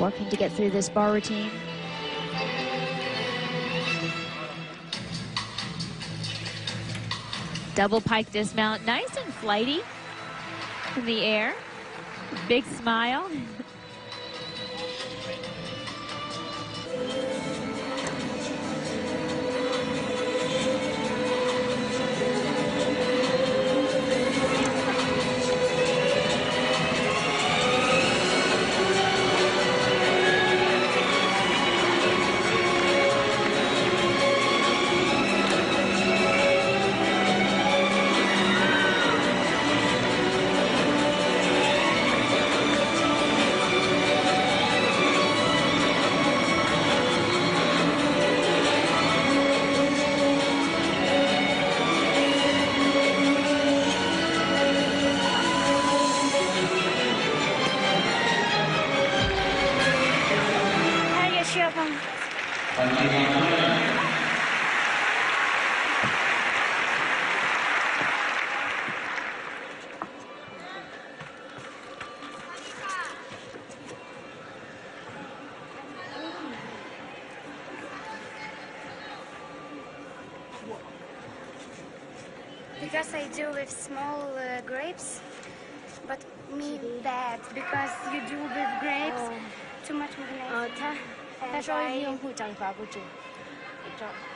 working to get through this bar routine. Double pike dismount, nice and flighty in the air. Big smile. Because I do with small grapes, but me bad because you do with grapes too much mayonnaise. 他说用户长法不准，